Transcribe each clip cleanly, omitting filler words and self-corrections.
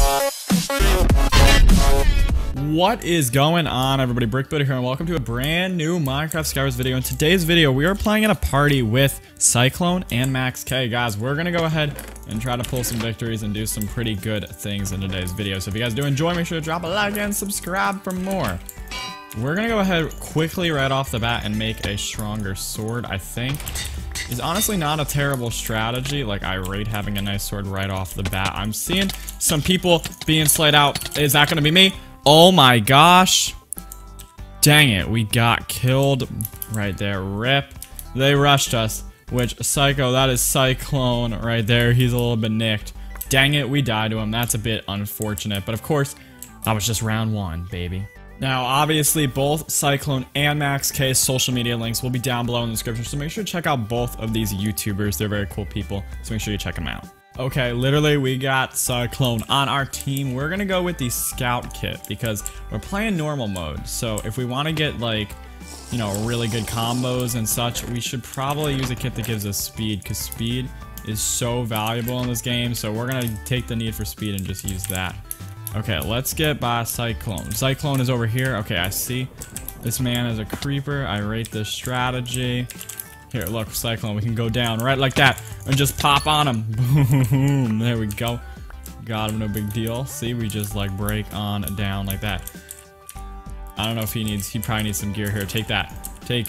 What is going on, everybody? BrickBuilder here, and welcome to a brand new Minecraft Skywars video. In today's video, we are playing in a party with Cyclone and Max K. Guys, we're gonna go ahead and try to pull some victories and do some pretty good things in today's video. So if you guys do enjoy, make sure to drop a like and subscribe for more. We're gonna go ahead quickly right off the bat and make a stronger sword. I think is honestly not a terrible strategy. Like, I rate having a nice sword right off the bat. I'm seeing some people being slayed out. Is that gonna be me? Oh my gosh. Dang it, we got killed right there. Rip. They rushed us, which, psycho, that is Cyclone right there. He's a little bit nicked. Dang it, we died to him. That's a bit unfortunate, but of course, that was just round one, baby. Now, obviously, both Cyclone and Max K's social media links will be down below in the description, so make sure to check out both of these YouTubers. They're very cool people, so make sure you check them out. Okay, literally, we got Cyclone on our team. We're gonna go with the Scout Kit because we're playing normal mode. So if we want to get, like, you know, really good combos and such, we should probably use a kit that gives us speed, because speed is so valuable in this game. So we're gonna take the need for speed and just use that. Okay, let's get by Cyclone. Cyclone is over here. Okay, I see. This man is a creeper. I rate this strategy. Here, look, Cyclone, we can go down right like that and just pop on him. Boom, there we go. Got him, no big deal. See, we just, like, break on down like that. I don't know if he probably needs some gear here. Take that. Take.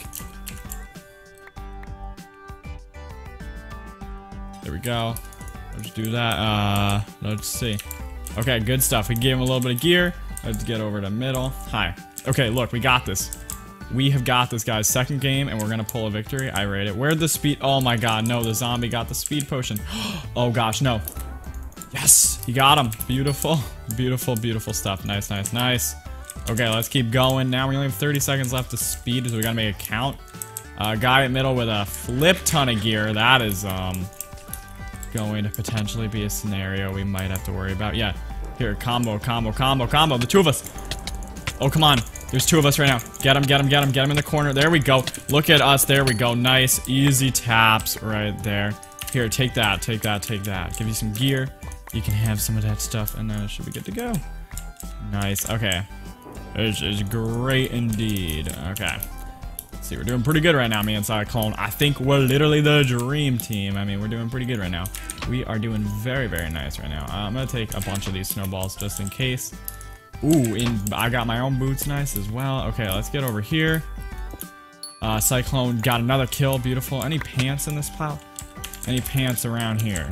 There we go. Let's do that. Let's see. Okay, good stuff. We gave him a little bit of gear. Let's get over to middle. Hi. Okay, look, we got this. We have got this, guys. Second game, and we're gonna pull a victory. I rate it. Where'd the speed? Oh my god, no, the zombie got the speed potion. Oh gosh, no. Yes, he got him. Beautiful, beautiful, beautiful stuff. Nice, nice, nice. Okay, let's keep going. Now we only have 30 seconds left to speed, so we gotta make a count. Guy at middle with a flip ton of gear. That is going to potentially be a scenario we might have to worry about. Yeah, here, combo, combo, combo, combo. The two of us. Oh, come on. There's two of us right now. Get him, get him, get him, get him in the corner. There we go. Look at us. There we go. Nice, easy taps right there. Here, take that, take that, take that. Give you some gear. You can have some of that stuff, and then it should be good to go. Nice. Okay. This is great indeed. Okay. Let's see, we're doing pretty good right now, me and Cyclone. I think we're literally the dream team. I mean, we're doing pretty good right now. We are doing very, very nice right now. I'm gonna take a bunch of these snowballs just in case. Ooh, and I got my own boots, nice as well. Okay, let's get over here. Cyclone got another kill, beautiful. Any pants in this pile? Any pants around here?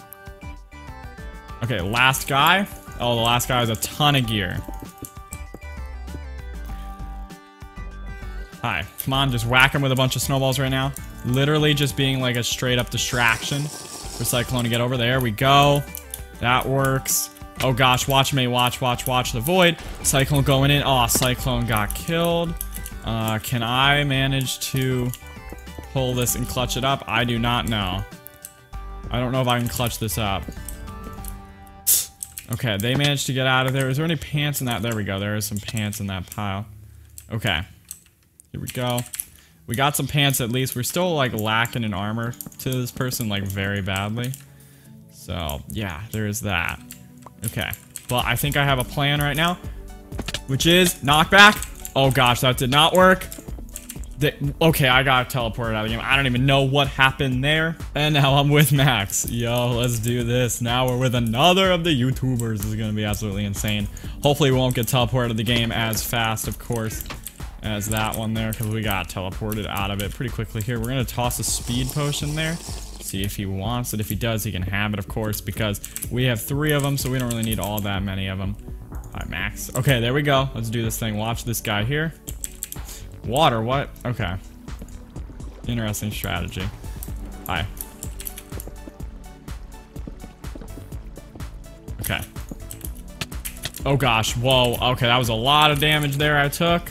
Okay, last guy. Oh, the last guy has a ton of gear. Hi, come on, just whack him with a bunch of snowballs right now. Literally just being like a straight up distraction for Cyclone to get over. There we go. That works. Oh gosh, watch me, watch the void. Cyclone going in. Oh, Cyclone got killed. Can I manage to pull this and clutch it up? I do not know. I don't know if I can clutch this up. Okay, they managed to get out of there. Is there any pants in that? There we go, there is some pants in that pile. Okay, here we go. We got some pants at least. We're still, like, lacking in armor to this person, like, very badly. So, yeah, there is that. Okay, but I think I have a plan right now, which is knockback. Oh gosh, that did not work. Okay, I got teleported out of the game. I don't even know what happened there. And now I'm with Max. Yo, let's do this. Now we're with another of the YouTubers. This is gonna be absolutely insane. Hopefully we won't get teleported out of the game as fast, of course, as that one there, because we got teleported out of it pretty quickly here. We're gonna toss a speed potion there. See if he wants it. If he does, he can have it, of course, because we have 3 of them, so we don't really need all that many of them. Alright, Max. Okay, there we go. Let's do this thing. Watch this guy here. Water, what? Okay. Interesting strategy. Hi. Okay. Oh gosh, whoa. Okay, that was a lot of damage there I took.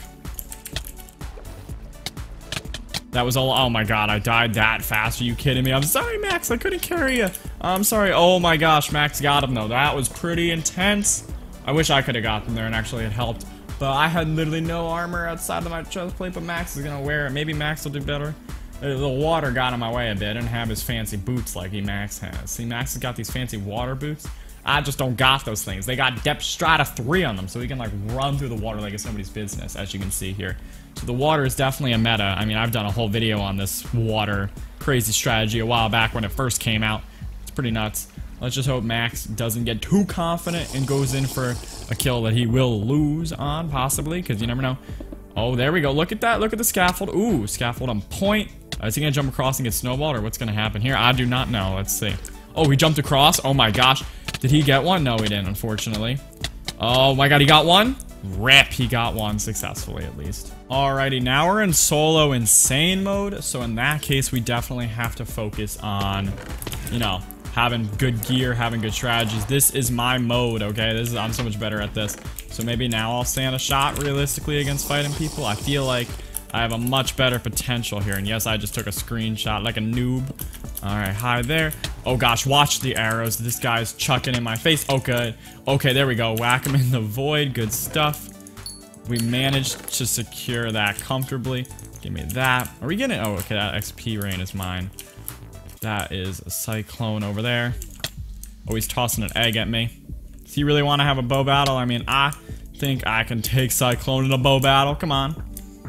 That was all. Oh my god, I died that fast. Are you kidding me? I'm sorry, Max. I couldn't carry you. I'm sorry. Oh my gosh, Max got him though. That was pretty intense. I wish I could have got them there and actually had helped. But I had literally no armor outside of my chest plate. But Max is gonna wear it. Maybe Max will do better. The water got in my way a bit. I didn't have his fancy boots like Max has. See, Max has got these fancy water boots. I just don't got those things. They got depth strata 3 on them, so we can like run through the water like it's nobody's business, as you can see here. So the water is definitely a meta. I mean, I've done a whole video on this water crazy strategy a while back when it first came out. It's pretty nuts. Let's just hope Max doesn't get too confident and goes in for a kill that he will lose on, possibly, because you never know. Oh, there we go. Look at that. Look at the scaffold. Ooh, scaffold on point. Is he going to jump across and get snowballed, or what's going to happen here? I do not know. Let's see. Oh, he jumped across. Oh, my gosh. Did he get one? No, he didn't, unfortunately. Oh, my God. He got one? Rip. He got one successfully, at least. Alrighty, now we're in solo insane mode. So in that case, we definitely have to focus on, you know, having good gear, having good strategies. This is my mode, okay? I'm so much better at this. So maybe now I'll stand a shot realistically against fighting people. I feel like I have a much better potential here. And yes, I just took a screenshot like a noob. Alright, hi there. Oh gosh, watch the arrows. This guy's chucking in my face. Oh, good. Okay, there we go. Whack him in the void. Good stuff. We managed to secure that comfortably. Give me that. Are we getting... Oh, okay, that XP rain is mine. That is a cyclone over there. Oh, he's tossing an egg at me. Does he really want to have a bow battle? I mean, I think I can take Cyclone in a bow battle. Come on.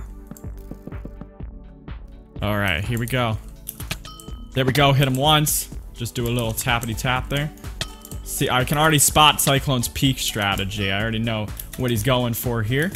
Alright, here we go. There we go. Hit him once. Just do a little tappity tap there. See, I can already spot Cyclone's peak strategy. I already know what he's going for here.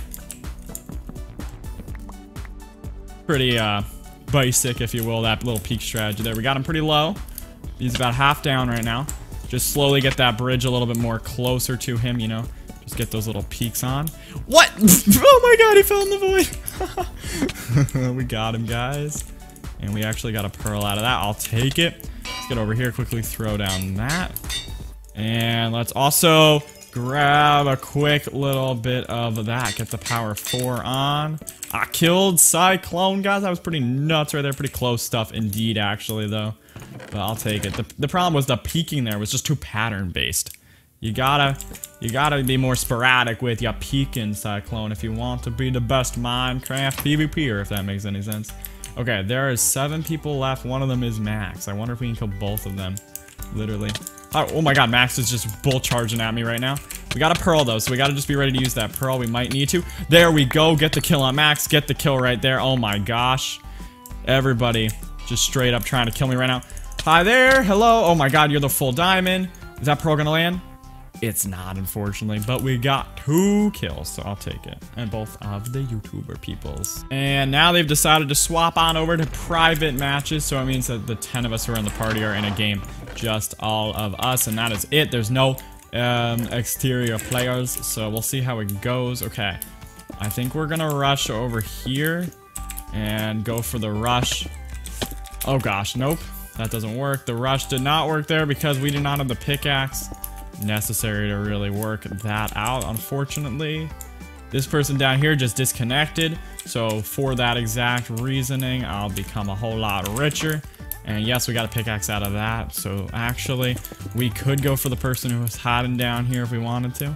Pretty, basic, if you will, that little peak strategy there. We got him pretty low. He's about half down right now. Just slowly get that bridge a little bit more closer to him, you know. Just get those little peaks on. What? Oh my God, he fell in the void. We got him, guys. And we actually got a pearl out of that. I'll take it. Let's get over here, quickly throw down that. And let's also grab a quick little bit of that. Get the power 4 on. I killed Cyclone, guys. That was pretty nuts right there. Pretty close stuff indeed, actually, though. But I'll take it. The problem was the peeking there was just too pattern-based. You gotta be more sporadic with your peeking, Cyclone, if you want to be the best Minecraft PvPer, if that makes any sense. Okay, there is 7 people left. One of them is Max. I wonder if we can kill both of them. Literally. Oh my God, Max is just bull charging at me right now. We got a pearl though, so we gotta just be ready to use that pearl. We might need to. There we go. Get the kill on Max. Get the kill right there. Oh my gosh. Everybody just straight up trying to kill me right now. Hi there. Hello. Oh my God, you're the full diamond. Is that pearl gonna land? It's not, unfortunately, but we got 2 kills, so I'll take it. And both of the YouTuber peoples. And now they've decided to swap on over to private matches, so it means that the 10 of us who are in the party are in a game. Just all of us, and that is it. There's no exterior players, so we'll see how it goes. Okay, I think we're gonna rush over here and go for the rush. Oh gosh, nope, that doesn't work. The rush did not work there because we do not have the pickaxe necessary to really work that out, unfortunately. This person down here just disconnected, so for that exact reasoning, I'll become a whole lot richer. And yes, we got a pickaxe out of that, so actually, we could go for the person who was hiding down here if we wanted to.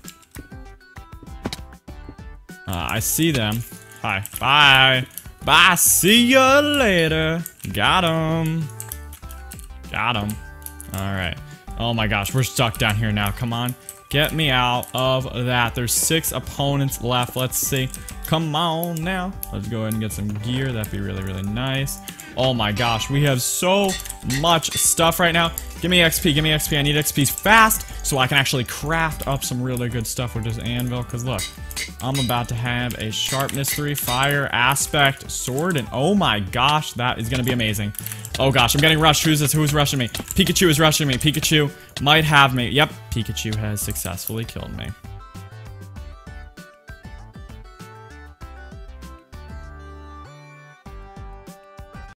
I see them. Hi. Bye. Bye. See you later. Got him. Got him. Alright. Oh my gosh, we're stuck down here now. Come on. Get me out of that. There's 6 opponents left. Let's see. Come on now. Let's go ahead and get some gear. That'd be really, really nice. Oh my gosh, we have so much stuff right now. Give me XP, give me XP. I need XP fast so I can actually craft up some really good stuff with this anvil. Because look, I'm about to have a sharpness 3 fire aspect sword. And oh my gosh, that is going to be amazing. Oh gosh, I'm getting rushed. Who's this? Who's rushing me? Pikachu is rushing me. Pikachu might have me. Yep, Pikachu has successfully killed me.